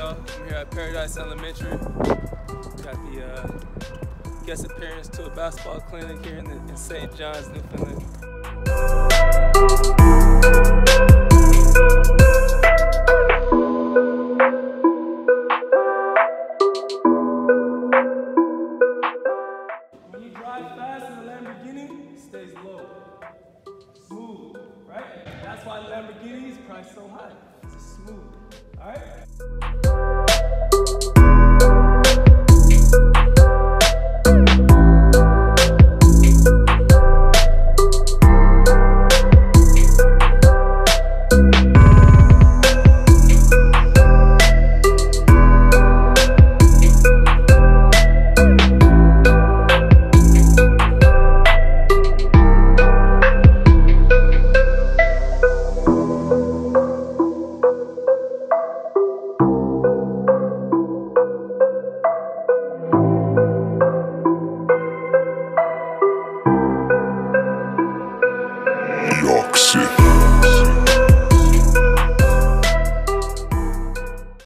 Mario. I'm here at Paradise Elementary. Got the guest appearance to a basketball clinic here in St. John's, Newfoundland. When you drive fast in a Lamborghini, it stays low. Smooth, right? That's why Lamborghini is priced so high. It's smooth, all right? York City.